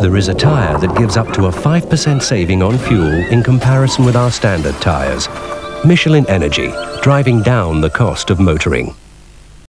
There is a tyre that gives up to a 5% saving on fuel in comparison with our standard tyres. Michelin Energy, driving down the cost of motoring.